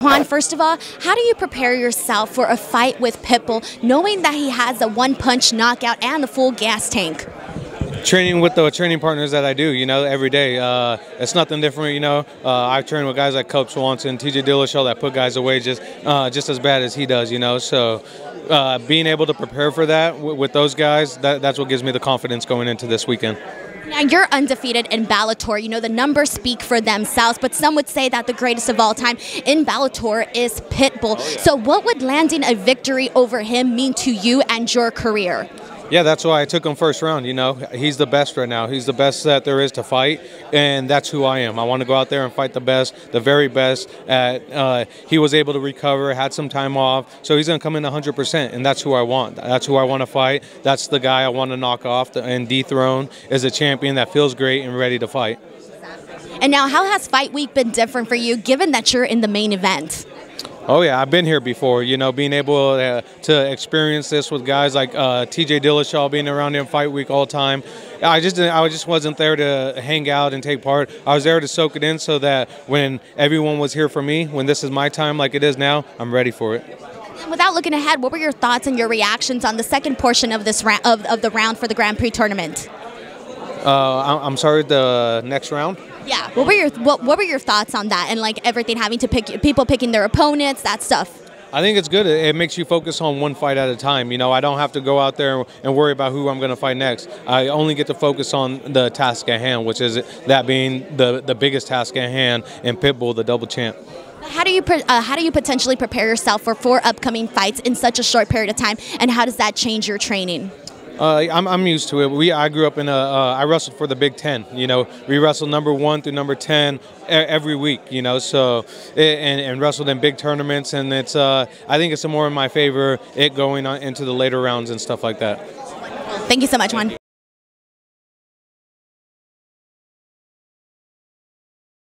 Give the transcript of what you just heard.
Juan, first of all, how do you prepare yourself for a fight with Pitbull, knowing that he has a one-punch knockout and the full gas tank? Training with the training partners that I do, every day. It's nothing different, I've trained with guys like Cub Swanson, TJ Dillashaw that put guys away just as bad as he does, So being able to prepare for that with those guys, that's what gives me the confidence going into this weekend. Now, you're undefeated in Bellator. The numbers speak for themselves, but some would say that the greatest of all time in Bellator is Pitbull. So what would landing a victory over him mean to you and your career? Yeah, that's why I took him first round, He's the best right now. He's the best that there is to fight, and that's who I am. I want to go out there and fight the best, the very best. He was able to recover, had some time off, so he's going to come in 100%, and that's who I want. That's who I want to fight. That's the guy I want to knock off and dethrone as a champion that feels great and ready to fight. And now, how has Fight Week been different for you, given that you're in the main event? Oh yeah, I've been here before. Being able to experience this with guys like TJ Dillashaw, being around in Fight Week all the time. I just wasn't there to hang out and take part. I was there to soak it in, so that when everyone was here for me, when this is my time like it is now, I'm ready for it. Without looking ahead, what were your thoughts and your reactions on the second portion of this of the round for the Grand Prix tournament? I'm sorry, the next round? Yeah. What were your thoughts on that and like everything having to pick people picking their opponents, that stuff? I think it's good. It makes you focus on one fight at a time. I don't have to go out there and worry about who I'm going to fight next. I only get to focus on the task at hand, which is that being the biggest task at hand in Pitbull, the double champ. How do you potentially prepare yourself for 4 upcoming fights in such a short period of time, and how does that change your training? I'm used to it. I grew up in I wrestled for the Big Ten. We wrestled number 1 through number 10 every week. So and wrestled in big tournaments, and it's I think it's more in my favor going on into the later rounds and stuff like that. Thank you so much, Juan.